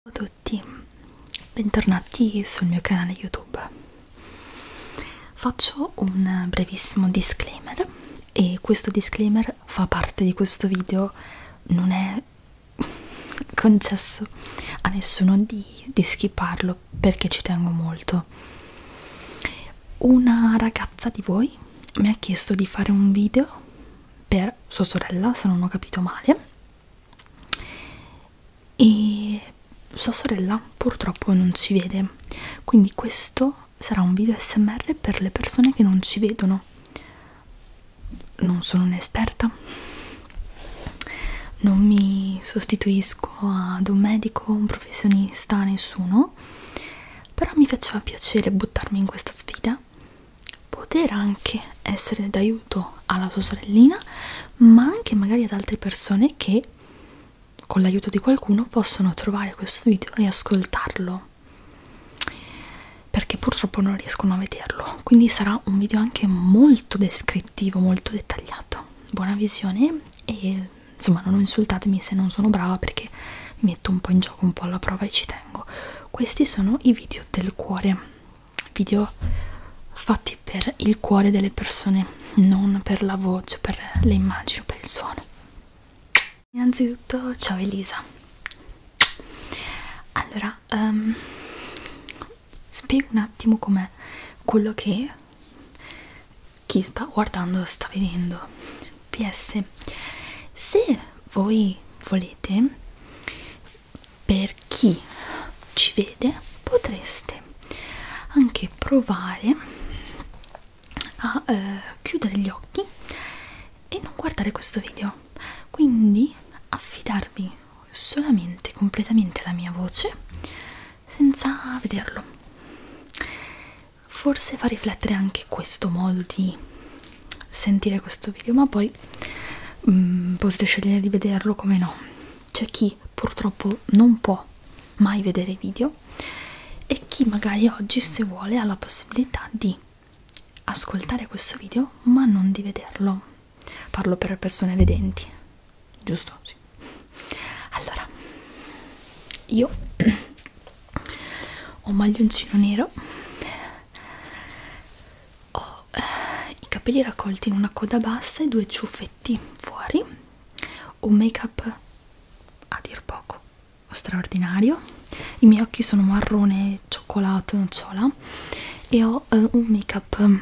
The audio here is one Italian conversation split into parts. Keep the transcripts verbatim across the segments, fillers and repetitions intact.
Ciao a tutti, bentornati sul mio canale YouTube. Faccio un brevissimo disclaimer e questo disclaimer fa parte di questo video, non è concesso a nessuno di, di skipparlo perché ci tengo molto. Una ragazza di voi mi ha chiesto di fare un video per sua sorella, se non ho capito male, e sua sorella purtroppo non ci vede, quindi questo sarà un video A S M R per le persone che non ci vedono. Non sono un'esperta, non mi sostituisco ad un medico, un professionista, nessuno, però mi faceva piacere buttarmi in questa sfida, poter anche essere d'aiuto alla sua sorellina, ma anche magari ad altre persone che con l'aiuto di qualcuno possono trovare questo video e ascoltarlo, perché purtroppo non riescono a vederlo, quindi sarà un video anche molto descrittivo, molto dettagliato. Buona visione e insomma non insultatemi se non sono brava, perché mi metto un po' in gioco, un po' alla prova e ci tengo. Questi sono i video del cuore, video fatti per il cuore delle persone, non per la voce, per le immagini, per il suono. Innanzitutto, ciao Elisa. Allora, um, spiego un attimo com'è quello che chi sta guardando sta vedendo. P S, se voi volete, per chi ci vede, potreste anche provare a eh, chiudere gli occhi e non guardare questo video, quindi affidarvi solamente completamente alla mia voce senza vederlo. Forse fa riflettere anche questo modo di sentire questo video, ma poi mm, potete scegliere di vederlo come no. C'è chi purtroppo non può mai vedere i video e chi magari oggi, se vuole, ha la possibilità di ascoltare questo video ma non di vederlo. Parlo per persone vedenti, giusto? Sì. Allora, io ho un maglioncino nero, ho eh, i capelli raccolti in una coda bassa e due ciuffetti fuori, un make up a dir poco straordinario, i miei occhi sono marrone, cioccolato, nocciola, e ho eh, un make up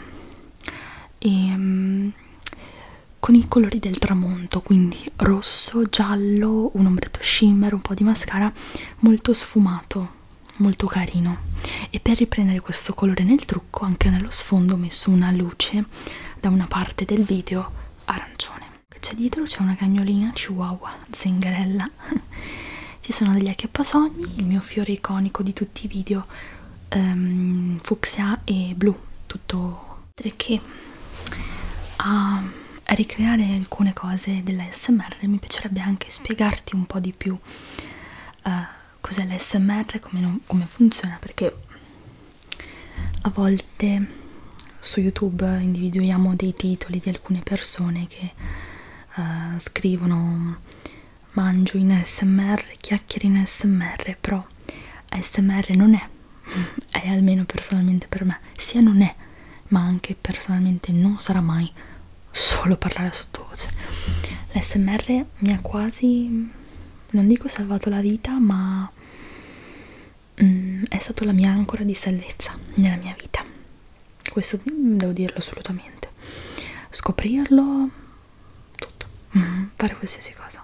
ehm, con i colori del tramonto, quindi rosso, giallo, un ombretto shimmer, un po' di mascara, molto sfumato, molto carino. E per riprendere questo colore nel trucco, anche nello sfondo ho messo una luce da una parte del video arancione. Che c'è dietro? C'è una cagnolina chihuahua zingarella. Ci sono degli acchiappasogni, il mio fiore iconico di tutti i video, um, fucsia e blu, tutto che a A ricreare alcune cose dell'A S M R mi piacerebbe anche spiegarti un po' di più uh, cos'è l'A S M R, come, non, come funziona, perché a volte su YouTube individuiamo dei titoli di alcune persone che uh, scrivono mangio in A S M R, chiacchiere in A S M R, però A S M R non è, è almeno personalmente per me, sia non è, ma anche personalmente non sarà mai solo parlare sottovoce. L'A S M R mi ha quasi, non dico salvato la vita, ma mm, è stato la mia ancora di salvezza nella mia vita, questo devo dirlo assolutamente. Scoprirlo, tutto, mm, fare qualsiasi cosa.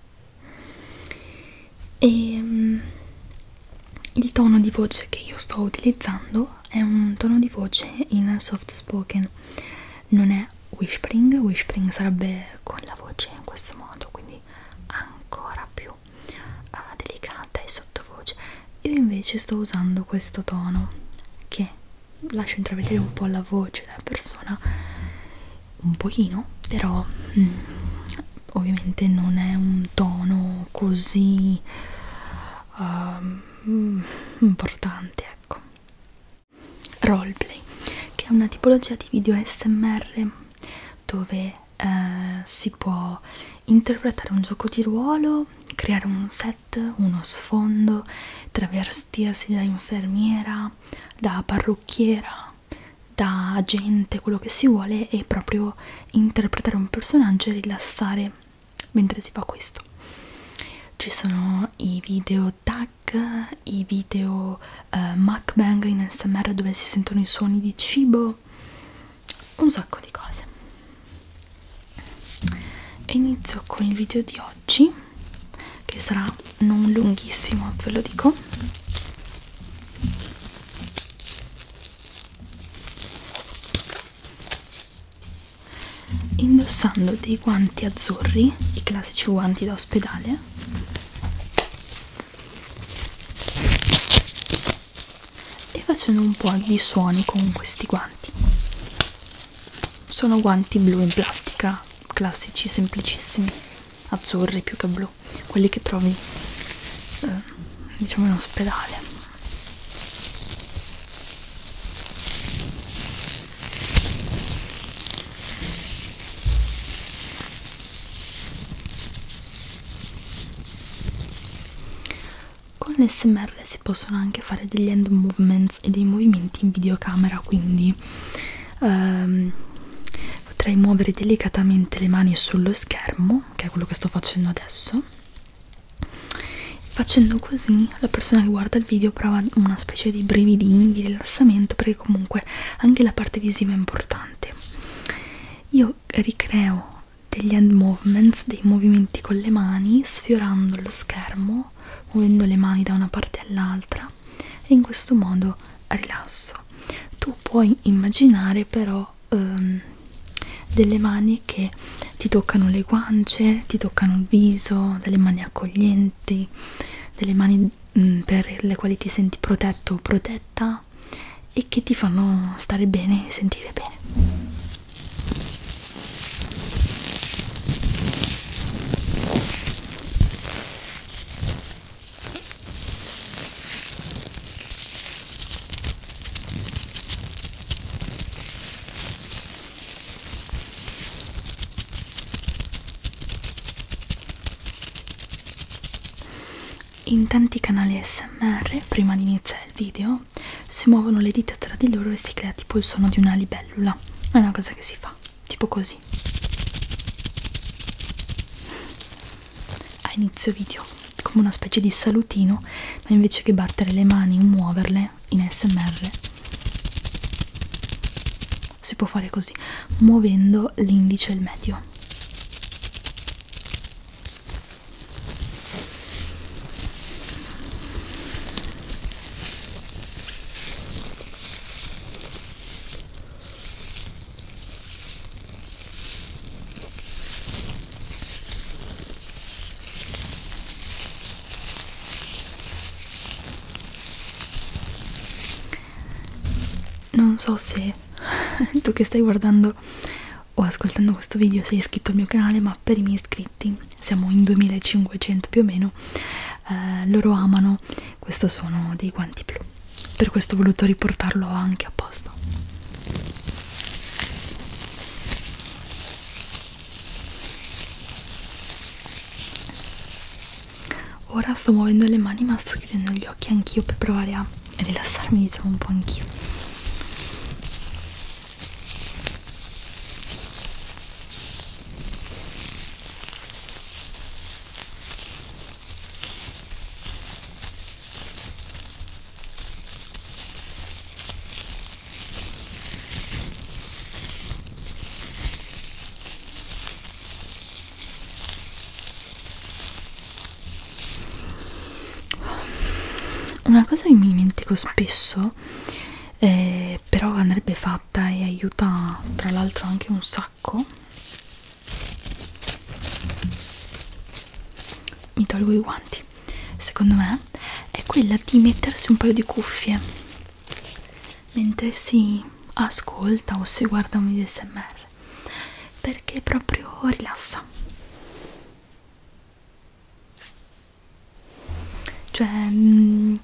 E mm, il tono di voce che io sto utilizzando è un tono di voce in soft spoken, non è whispering. Whispering sarebbe con la voce in questo modo, quindi ancora più uh, delicata e sottovoce. Io invece sto usando questo tono che lascia intravedere un po' la voce della persona, un pochino, però mm, ovviamente non è un tono così uh, importante, ecco. Roleplay, che è una tipologia di video A S M R dove eh, si può interpretare un gioco di ruolo, creare un set, uno sfondo, travestirsi da infermiera, da parrucchiera, da agente, quello che si vuole, e proprio interpretare un personaggio e rilassare mentre si fa questo. Ci sono i video tag, i video uh, mukbang in A S M R dove si sentono i suoni di cibo, un sacco di cose. E inizio con il video di oggi, che sarà non lunghissimo, ve lo dico. Indossando dei guanti azzurri, i classici guanti da ospedale, e facendo un po' di suoni con questi guanti. Sono guanti blu in plastica, classici, semplicissimi, azzurri più che blu, quelli che trovi eh, diciamo in ospedale. Con l'A S M R si possono anche fare degli hand movements e dei movimenti in videocamera, quindi ehm, potrei muovere delicatamente le mani sullo schermo, che è quello che sto facendo adesso. Facendo così la persona che guarda il video prova una specie di brividini, di rilassamento, perché comunque anche la parte visiva è importante. Io ricreo degli hand movements, dei movimenti con le mani, sfiorando lo schermo, muovendo le mani da una parte all'altra, e in questo modo rilasso. Tu puoi immaginare però ehm, delle mani che ti toccano le guance, ti toccano il viso, delle mani accoglienti, delle mani mh, per le quali ti senti protetto o protetta e che ti fanno stare bene e sentire bene. In tanti canali A S M R, prima di iniziare il video, si muovono le dita tra di loro e si crea tipo il suono di una libellula. È una cosa che si fa, tipo così. A inizio video, come una specie di salutino, ma invece che battere le mani o muoverle in A S M R, si può fare così, muovendo l'indice e il medio. Non so se tu che stai guardando o ascoltando questo video sei iscritto al mio canale, ma per i miei iscritti, siamo in duemilacinquecento più o meno, eh, loro amano questo suono dei guanti blu. Per questo ho voluto riportarlo anche apposta. Ora sto muovendo le mani, ma sto chiudendo gli occhi anch'io per provare a rilassarmi, diciamo, un po' anch'io. Una cosa che mi dimentico spesso, eh, però andrebbe fatta e aiuta tra l'altro anche un sacco, mi tolgo i guanti, secondo me, è quella di mettersi un paio di cuffie mentre si ascolta o si guarda un video A S M R, perché proprio rilassa. Cioè mh,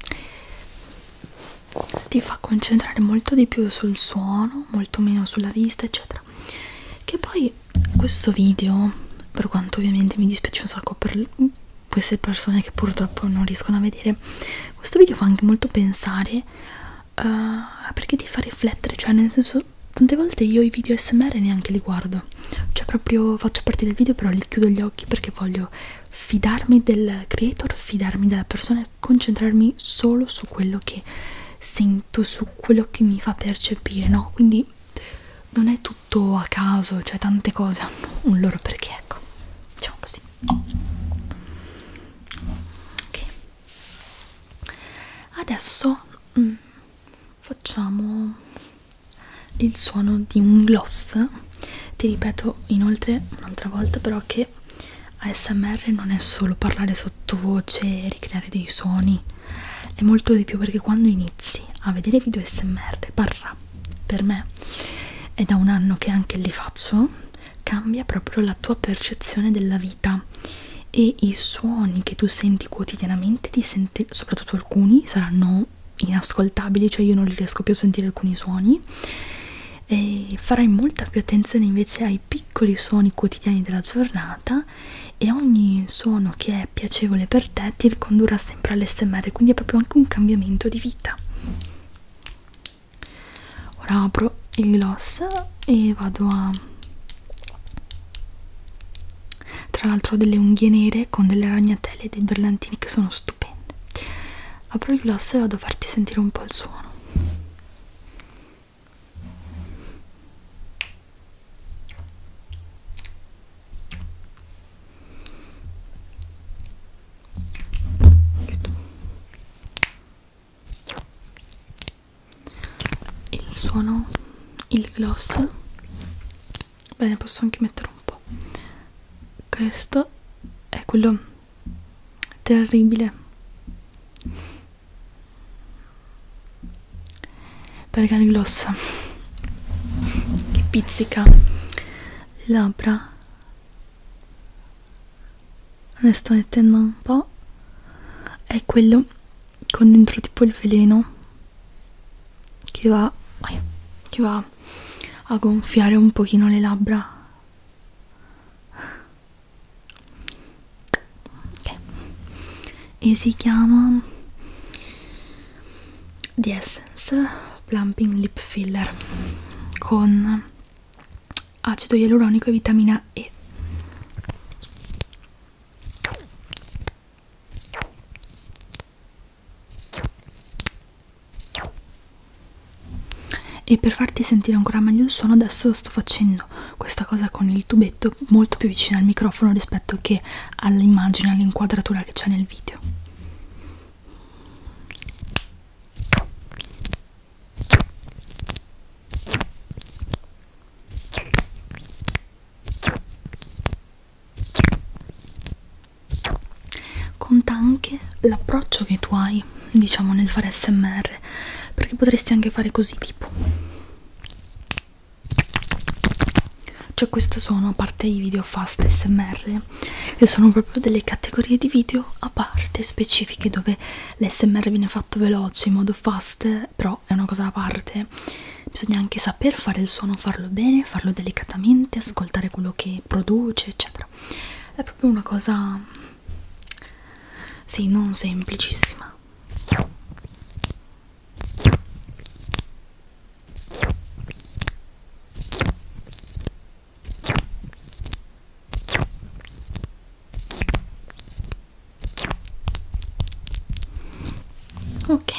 ti fa concentrare molto di più sul suono, molto meno sulla vista, eccetera. Che poi questo video per quanto ovviamente mi dispiace un sacco per queste persone che purtroppo non riescono a vedere, questo video fa anche molto pensare, uh, perché ti fa riflettere, cioè nel senso, tante volte io i video A S M R neanche li guardo, cioè proprio faccio partire il video però li chiudo gli occhi perché voglio fidarmi del creator, fidarmi della persona e concentrarmi solo su quello che sento, su quello che mi fa percepire, no? Quindi non è tutto a caso, cioè tante cose hanno un loro perché, ecco, diciamo così. Ok, adesso mm, facciamo il suono di un gloss. Ti ripeto inoltre un'altra volta però che A S M R non è solo parlare sottovoce e ricreare dei suoni, è molto di più, perché quando inizi a vedere video A S M R, parla, per me è da un anno che anche li faccio, cambia proprio la tua percezione della vita e i suoni che tu senti quotidianamente, ti senti, soprattutto alcuni saranno inascoltabili, cioè io non li riesco più a sentire alcuni suoni, e farai molta più attenzione invece ai piccoli suoni quotidiani della giornata, e ogni suono che è piacevole per te ti ricondurrà sempre all'A S M R, quindi è proprio anche un cambiamento di vita. Ora apro il gloss e vado a, tra l'altro ho delle unghie nere con delle ragnatele e dei brillantini che sono stupende. Apro il gloss e vado a farti sentire un po' il suono. Il suono, il gloss, bene, posso anche mettere un po'. Questo è quello terribile, perché il gloss che pizzica le labbra, ne sto mettendo un po', è quello con dentro tipo il veleno che va, che va a gonfiare un pochino le labbra. Okay. E si chiama The Essence Plumping Lip Filler con acido ialuronico e vitamina E. E per farti sentire ancora meglio il suono adesso sto facendo questa cosa con il tubetto molto più vicino al microfono rispetto che all'immagine, all'inquadratura che c'è nel video. Conta anche l'approccio che tu hai, diciamo, nel fare A S M R, perché potresti anche fare così, tipo, cioè questo suono, a parte i video fast A S M R, che sono proprio delle categorie di video a parte specifiche dove l'A S M R viene fatto veloce in modo fast, però è una cosa a parte. Bisogna anche saper fare il suono, farlo bene, farlo delicatamente, ascoltare quello che produce, eccetera. È proprio una cosa, sì, non semplicissima. Ok,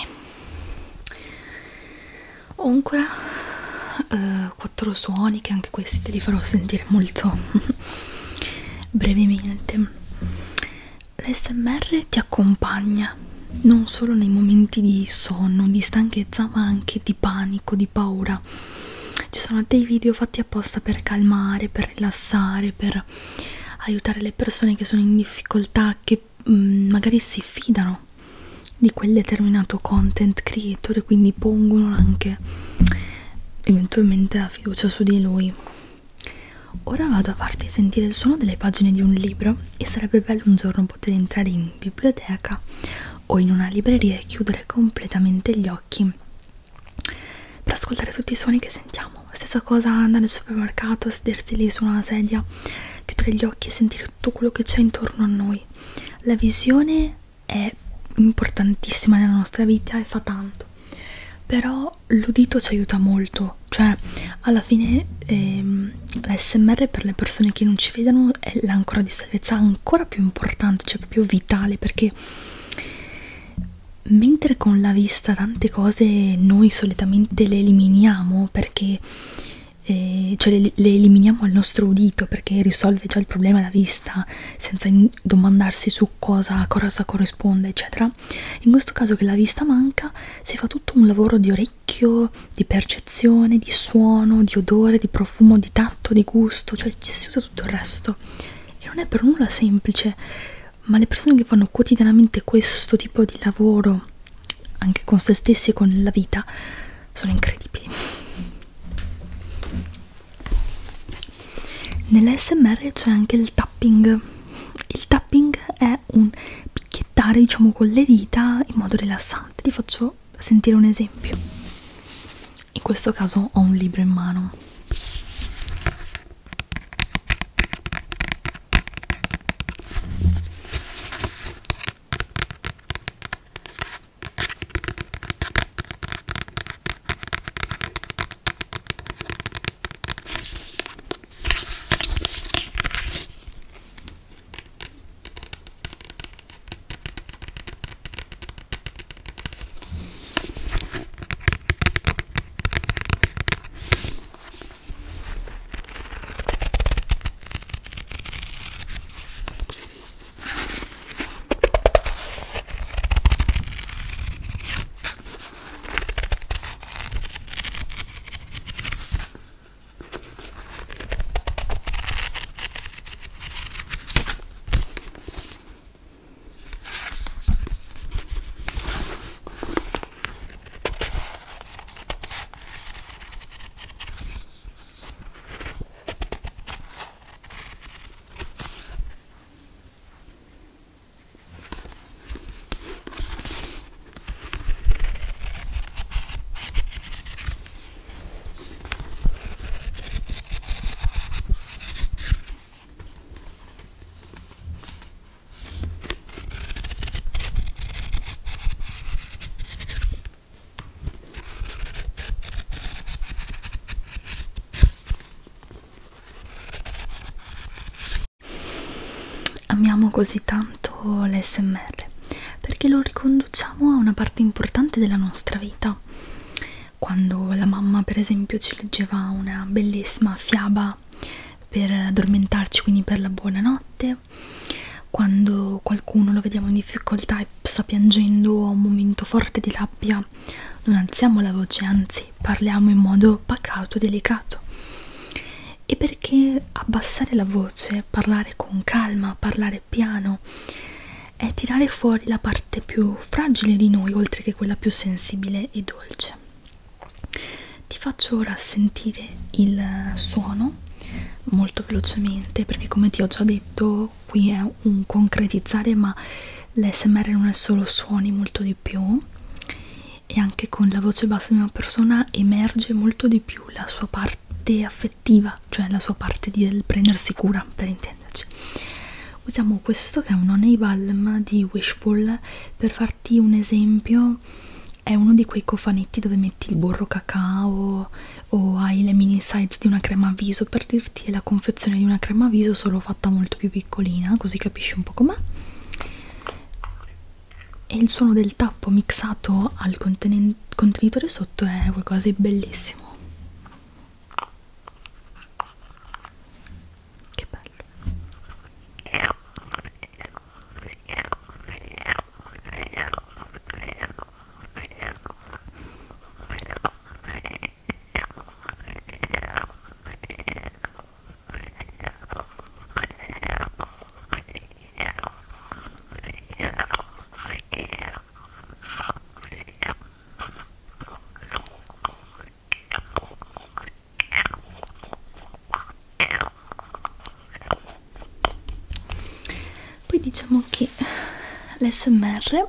ho ancora uh, quattro suoni che anche questi te li farò sentire molto brevemente. L'A S M R ti accompagna non solo nei momenti di sonno, di stanchezza, ma anche di panico, di paura. Ci sono dei video fatti apposta per calmare, per rilassare, per aiutare le persone che sono in difficoltà, che mh, magari si fidano di quel determinato content creator e quindi pongono anche eventualmente la fiducia su di lui. Ora vado a farti sentire il suono delle pagine di un libro e sarebbe bello un giorno poter entrare in biblioteca o in una libreria e chiudere completamente gli occhi per ascoltare tutti i suoni che sentiamo. Stessa cosa andare al supermercato, sedersi lì su una sedia, chiudere gli occhi e sentire tutto quello che c'è intorno a noi. La visione è importantissima nella nostra vita e fa tanto, però l'udito ci aiuta molto, cioè alla fine ehm, l'A S M R per le persone che non ci vedono è l'ancora di salvezza ancora più importante, cioè proprio vitale, perché mentre con la vista tante cose noi solitamente le eliminiamo perché eh, cioè le, le eliminiamo al nostro udito perché risolve già il problema alla vista senza domandarsi su cosa, cosa corrisponde eccetera. In questo caso che la vista manca si fa tutto un lavoro di orecchio, di percezione, di suono, di odore, di profumo, di tatto, di gusto, cioè ci si usa tutto il resto e non è per nulla semplice, ma le persone che fanno quotidianamente questo tipo di lavoro anche con se stessi e con la vita sono incredibili. Nell'A S M R c'è anche il tapping. Il tapping è un picchiettare, diciamo, con le dita in modo rilassante. Ti faccio sentire un esempio. In questo caso ho un libro in mano. Amiamo così tanto l'A S M R perché lo riconduciamo a una parte importante della nostra vita. Quando la mamma, per esempio, ci leggeva una bellissima fiaba per addormentarci, quindi per la buonanotte, quando qualcuno lo vediamo in difficoltà e sta piangendo o ha un momento forte di rabbia, non alziamo la voce, anzi parliamo in modo pacato e delicato. E perché abbassare la voce, parlare con calma, parlare piano, è tirare fuori la parte più fragile di noi, oltre che quella più sensibile e dolce. Ti faccio ora sentire il suono molto velocemente, perché come ti ho già detto, qui è un concretizzare, ma l'A S M R non è solo suoni, molto di più. E anche con la voce bassa di una persona emerge molto di più la sua parte affettiva, cioè la sua parte di del prendersi cura, per intenderci. Usiamo questo che è un Honey Balm di Wishful per farti un esempio. È uno di quei cofanetti dove metti il burro cacao o hai le mini size di una crema viso, per dirti è la confezione di una crema viso solo fatta molto più piccolina, così capisci un po' com'è. E il suono del tappo mixato al contenen- contenitore sotto è qualcosa di bellissimo. Che bello. Poi diciamo che l'A S M R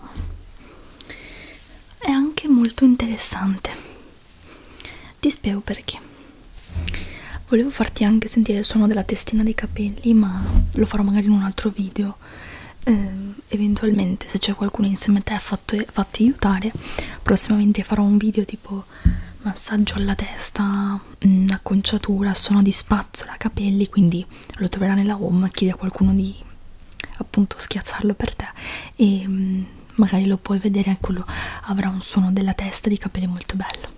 è anche molto interessante. Ti spiego perché. Volevo farti anche sentire il suono della testina dei capelli, ma lo farò magari in un altro video. Eh, eventualmente, se c'è qualcuno insieme a te, fatto, fatti aiutare. Prossimamente farò un video tipo massaggio alla testa, mh, acconciatura, suono di spazzola, capelli, quindi lo troverai nella home. Chiedi a qualcuno di appunto schiacciarlo per te e mh, magari lo puoi vedere, quello avrà un suono della testa di capelli molto bello.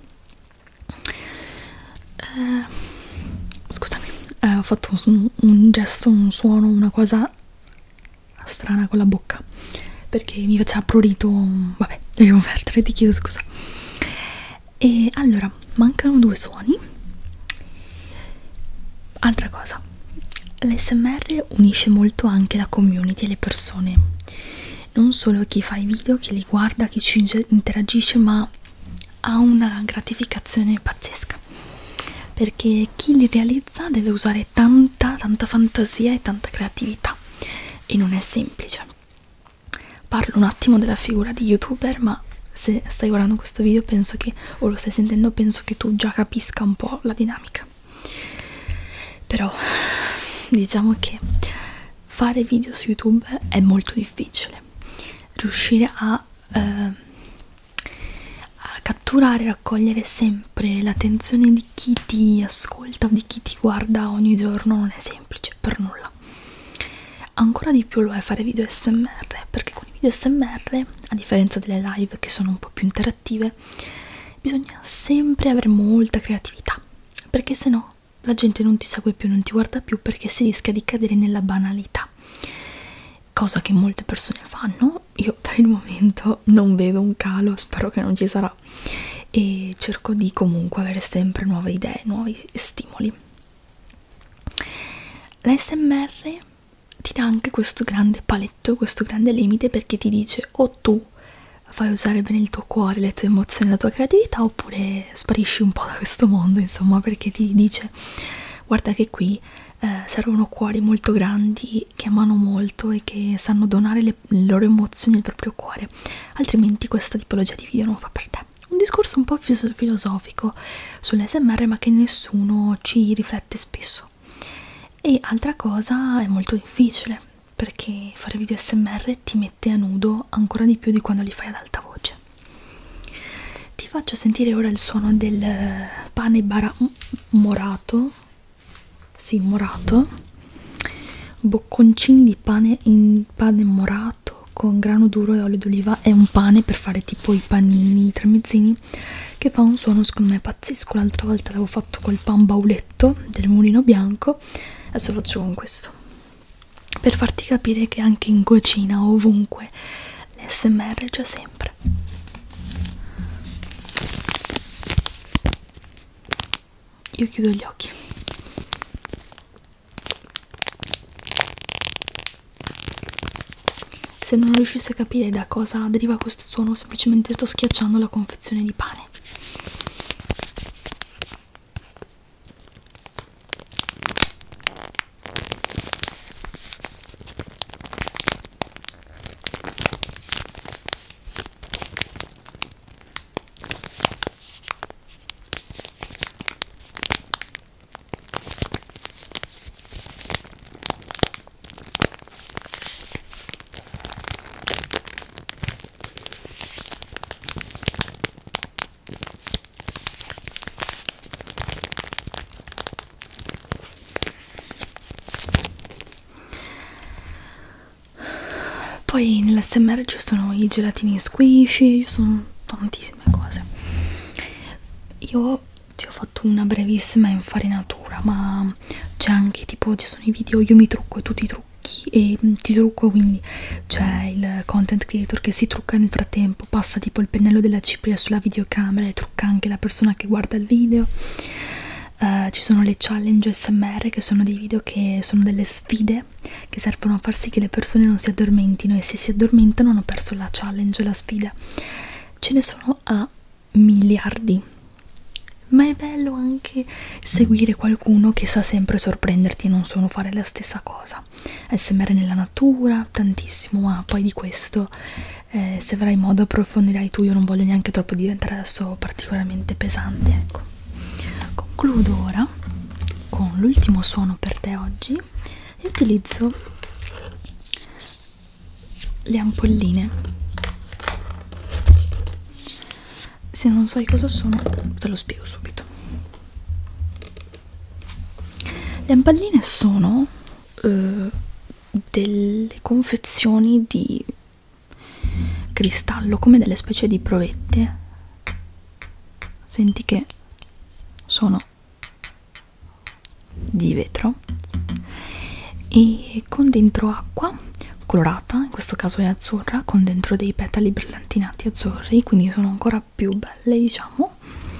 Eh, scusami, eh, ho fatto un, un gesto, un suono, una cosa strana con la bocca perché mi faceva prurito. Vabbè, devo perdere, ti chiedo scusa. E allora, mancano due suoni. Altra cosa, l'A S M R unisce molto anche la community e le persone, non solo chi fa i video, chi li guarda, chi ci interagisce, ma ha una gratificazione pazzesca, perché chi li realizza deve usare tanta, tanta fantasia e tanta creatività e non è semplice. Parlo un attimo della figura di YouTuber, ma se stai guardando questo video penso che, o lo stai sentendo, penso che tu già capisca un po' la dinamica. Però diciamo che fare video su YouTube è molto difficile. Riuscire a, eh, a catturare e raccogliere sempre l'attenzione di chi ti ascolta o di chi ti guarda ogni giorno non è semplice per nulla. Ancora di più lo è fare video A S M R, perché con i video A S M R, a differenza delle live che sono un po' più interattive, bisogna sempre avere molta creatività, perché se no la gente non ti segue più, non ti guarda più, perché si rischia di cadere nella banalità, cosa che molte persone fanno. Io per il momento non vedo un calo, spero che non ci sarà, e cerco di comunque avere sempre nuove idee, nuovi stimoli. L'A S M R ti dà anche questo grande paletto, questo grande limite, perché ti dice o tu fai usare bene il tuo cuore, le tue emozioni, la tua creatività, oppure sparisci un po' da questo mondo, insomma, perché ti dice guarda che qui eh, servono cuori molto grandi che amano molto e che sanno donare le, le loro emozioni, il proprio cuore, altrimenti questa tipologia di video non fa per te. Un discorso un po' filosofico sull'A S M R, ma che nessuno ci riflette spesso. E altra cosa, è molto difficile, perché fare video A S M R ti mette a nudo ancora di più di quando li fai ad alta voce. Ti faccio sentire ora il suono del pane bara morato, sì, morato, bocconcini di pane in pane morato con grano duro e olio d'oliva. È un pane per fare tipo i panini, i tramezzini, che fa un suono secondo me pazzesco. L'altra volta l'avevo fatto col pan bauletto del mulino bianco, adesso lo faccio con questo, per farti capire che anche in cucina o ovunque l'A S M R c'è sempre. Io chiudo gli occhi. Se non riuscisse a capire da cosa deriva questo suono, semplicemente sto schiacciando la confezione di pane. Poi nell'A S M R ci sono i gelatini squishy, ci sono tantissime cose. Io ti ho fatto una brevissima infarinatura, ma c'è anche tipo, ci sono i video io mi trucco e tu ti trucchi e ti trucco, quindi c'è il content creator che si trucca nel frattempo, passa tipo il pennello della cipria sulla videocamera e trucca anche la persona che guarda il video. Uh, ci sono le challenge A S M R, che sono dei video che sono delle sfide che servono a far sì che le persone non si addormentino, e se si addormentano hanno perso la challenge, la sfida. Ce ne sono a miliardi, ma è bello anche seguire qualcuno che sa sempre sorprenderti e non solo fare la stessa cosa. A S M R nella natura, tantissimo, ma poi di questo eh, se avrai modo approfondirai tu. Io non voglio neanche troppo diventare adesso particolarmente pesante, ecco. Concludo ora con l'ultimo suono per te oggi e utilizzo le ampolline. Se non sai cosa sono, te lo spiego subito. Le ampolline sono eh, delle confezioni di cristallo, come delle specie di provette. Senti che sono di vetro e con dentro acqua colorata, in questo caso è azzurra, con dentro dei petali brillantinati azzurri, quindi sono ancora più belle, diciamo,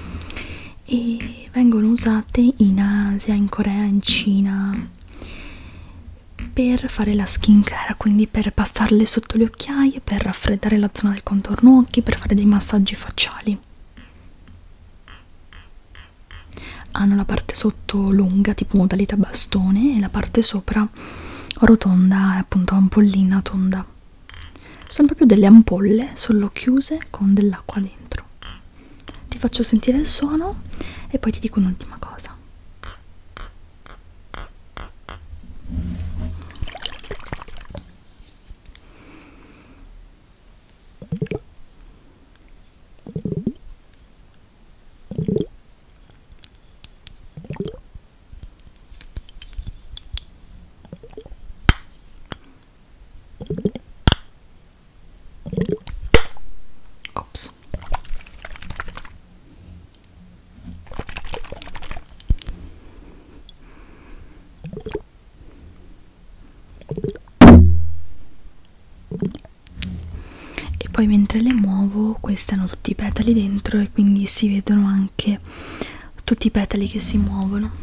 e vengono usate in Asia, in Corea, in Cina per fare la skincare, quindi per passarle sotto le occhiaie, per raffreddare la zona del contorno occhi, per fare dei massaggi facciali. Hanno la parte sotto lunga, tipo modalità bastone, e la parte sopra rotonda, appunto ampollina tonda. Sono proprio delle ampolle, solo chiuse con dell'acqua dentro. Ti faccio sentire il suono e poi ti dico un'ultima cosa. Ops. E poi mentre le muovo, questi hanno tutti i petali dentro e quindi si vedono anche tutti i petali che si muovono.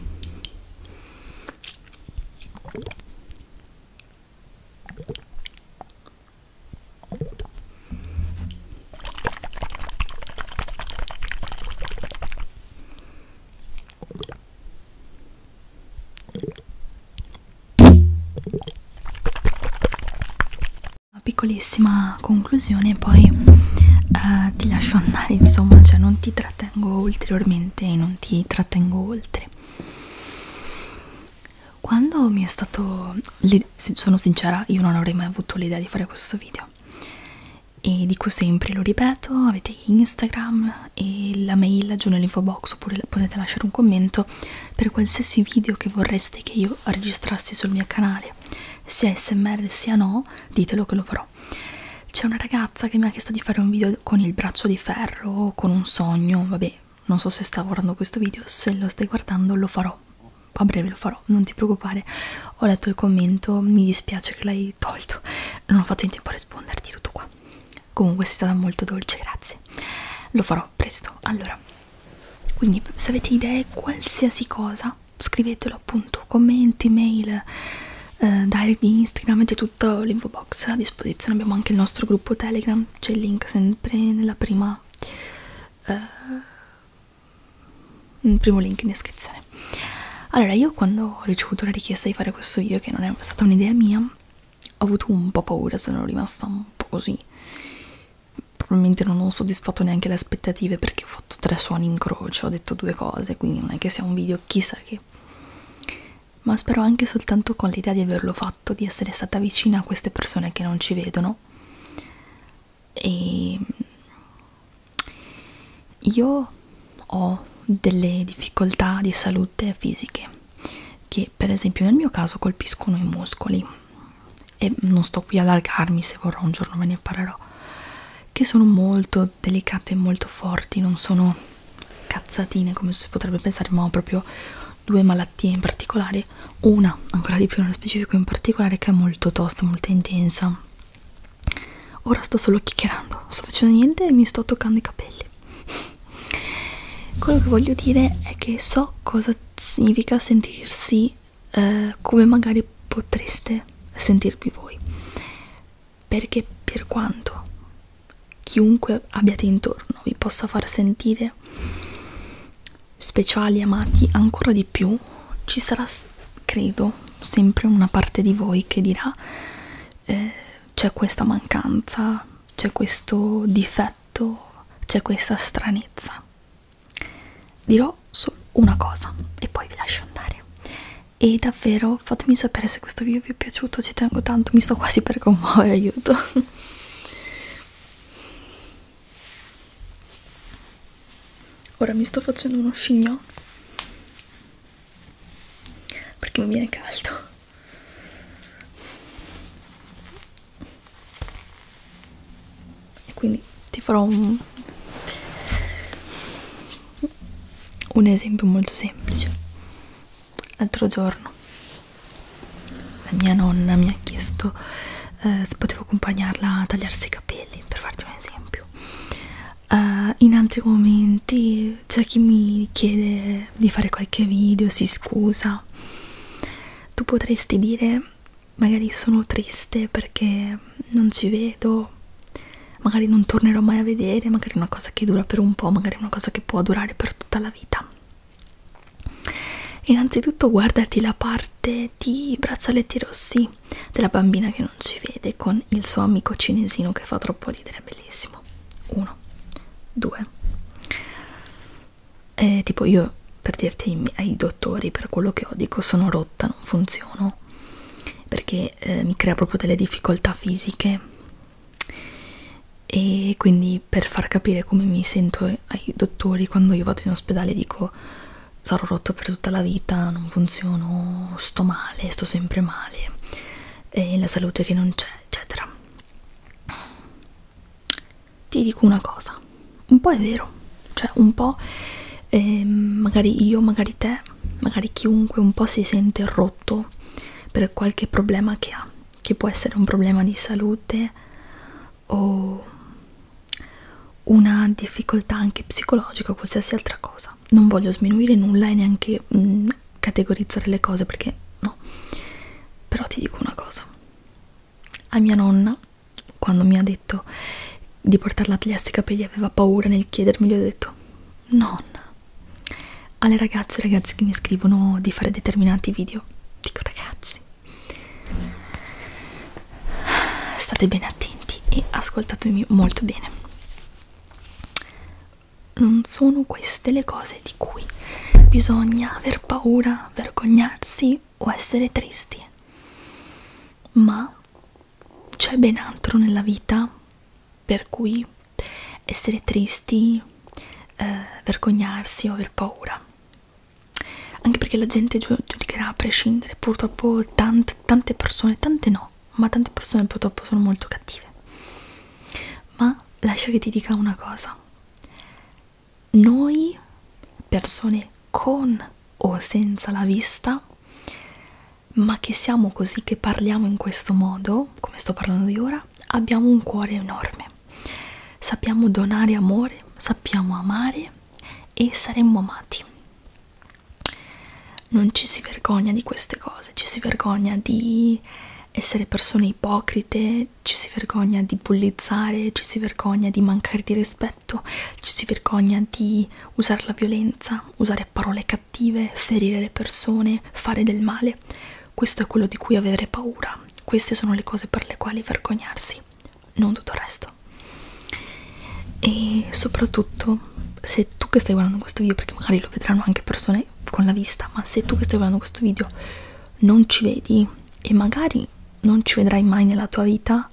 Piccolissima conclusione, poi uh, ti lascio andare, insomma, cioè non ti trattengo ulteriormente e non ti trattengo oltre. Quando mi è stato, sono sincera, io non avrei mai avuto l'idea di fare questo video e dico sempre, lo ripeto, avete Instagram e la mail giù nell'info box, oppure potete lasciare un commento per qualsiasi video che vorreste che io registrassi sul mio canale, sia A S M R sia no, ditelo che lo farò. C'è una ragazza che mi ha chiesto di fare un video con il braccio di ferro, con un sogno, vabbè, non so se sta guardando questo video, se lo stai guardando lo farò, a breve lo farò, non ti preoccupare. Ho letto il commento, mi dispiace che l'hai tolto, non ho fatto in tempo a risponderti, tutto qua. Comunque sei stata molto dolce, grazie, lo farò presto. Allora, quindi se avete idee, qualsiasi cosa, scrivetelo appunto, commenti, mail, Uh, direct di Instagram, avete tutto l'info box a disposizione. Abbiamo anche il nostro gruppo Telegram, c'è il link sempre nella prima uh, nel primo link in descrizione. Allora, io quando ho ricevuto la richiesta di fare questo video, che non è stata un'idea mia, ho avuto un po' paura, sono rimasta un po' così, probabilmente non ho soddisfatto neanche le aspettative, perché ho fatto tre suoni in croce, ho detto due cose, quindi non è che sia un video chissà che, ma spero anche soltanto con l'idea di averlo fatto, di essere stata vicina a queste persone che non ci vedono. E io ho delle difficoltà di salute fisiche che, per esempio, nel mio caso colpiscono i muscoli, e non sto qui a allargarmi, se vorrò un giorno ve ne parlerò, che sono molto delicate e molto forti, non sono cazzatine come si potrebbe pensare, ma ho proprio due malattie in particolare, una ancora di più nello specifico in particolare, che è molto tosta, molto intensa. Ora sto solo chiacchierando, non sto facendo niente e mi sto toccando i capelli. Quello che voglio dire è che so cosa significa sentirsi eh, come magari potreste sentirvi voi, perché per quanto chiunque abbiate intorno vi possa far sentire speciali, amati ancora di più, ci sarà, credo, sempre una parte di voi che dirà eh, c'è questa mancanza, c'è questo difetto, c'è questa stranezza. Dirò solo una cosa e poi vi lascio andare. e davvero fatemi sapere se questo video vi è piaciuto, ci tengo tanto, mi sto quasi per commuovere, aiuto. Ora mi sto facendo uno scignò perché mi viene caldo. E quindi ti farò un, un esempio molto semplice. L'altro giorno la mia nonna mi ha chiesto eh, se potevo accompagnarla a tagliarsi i capelli, per farti un esempio. Uh, in altri momenti c'è chi mi chiede di fare qualche video, si scusa. Tu potresti dire magari sono triste perché non ci vedo, magari non tornerò mai a vedere, magari una cosa che dura per un po', magari una cosa che può durare per tutta la vita. Innanzitutto guardati la parte di braccialetti rossi della bambina che non ci vede con il suo amico cinesino che fa troppo ridere, è bellissimo. Uno, due. Eh, tipo io, per dirti ai, ai dottori, per quello che ho, dico sono rotta, non funziono, perché eh, mi crea proprio delle difficoltà fisiche, e quindi per far capire come mi sento ai dottori quando io vado in ospedale dico sarò rotto per tutta la vita, non funziono, sto male, sto sempre male, e la salute che non c'è, eccetera. Ti dico una cosa, un po' è vero, cioè un po' eh, magari io, magari te, magari chiunque un po' si sente rotto per qualche problema che ha, che può essere un problema di salute o una difficoltà anche psicologica o qualsiasi altra cosa. Non voglio sminuire nulla e neanche mh, categorizzare le cose, perché no. Però ti dico una cosa, a mia nonna, quando mi ha detto di portarla a tagliarsi i capelli, aveva paura nel chiedermi, gli ho detto nonna. Alle ragazze e ragazzi che mi scrivono di fare determinati video dico ragazzi, state bene attenti e ascoltatemi molto bene. Non sono queste le cose di cui bisogna aver paura, vergognarsi o essere tristi, ma c'è ben altro nella vita per cui essere tristi, eh, vergognarsi o aver paura. Anche perché la gente giudicherà a prescindere. Purtroppo tante, tante persone, tante no, ma tante persone purtroppo sono molto cattive. Ma lascia che ti dica una cosa. Noi, persone con o senza la vista, ma che siamo così, che parliamo in questo modo, come sto parlando di ora, abbiamo un cuore enorme. Sappiamo donare amore, sappiamo amare e saremmo amati. Non ci si vergogna di queste cose, ci si vergogna di essere persone ipocrite, ci si vergogna di bullizzare, ci si vergogna di mancare di rispetto, ci si vergogna di usare la violenza, usare parole cattive, ferire le persone, fare del male. Questo è quello di cui avere paura. Queste sono le cose per le quali vergognarsi, non tutto il resto. E soprattutto, se tu che stai guardando questo video, perché magari lo vedranno anche persone con la vista, ma se tu che stai guardando questo video non ci vedi e magari non ci vedrai mai nella tua vita,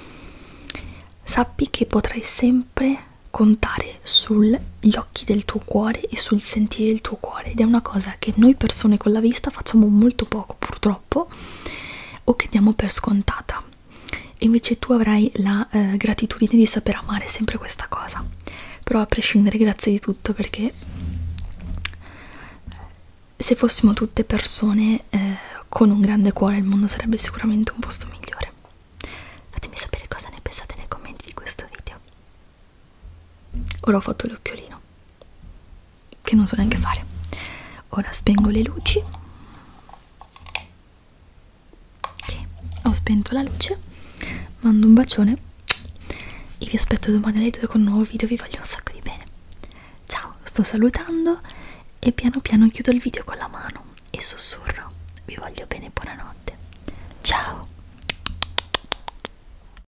sappi che potrai sempre contare sugli occhi del tuo cuore e sul sentire del tuo cuore, ed è una cosa che noi persone con la vista facciamo molto poco, purtroppo, o che diamo per scontata. E invece tu avrai la eh, gratitudine di saper amare sempre questa cosa. Però a prescindere, grazie di tutto, perché se fossimo tutte persone eh, con un grande cuore, il mondo sarebbe sicuramente un posto migliore. Fatemi sapere cosa ne pensate nei commenti di questo video. Ora ho fatto l'occhiolino, che non so neanche fare. Ora spengo le luci. Ok, ho spento la luce. Mando un bacione e vi aspetto domani alle due con un nuovo video. Vi voglio un sacco di bene. Ciao, sto salutando e piano piano chiudo il video con la mano e sussurro: vi voglio bene, buonanotte. Ciao.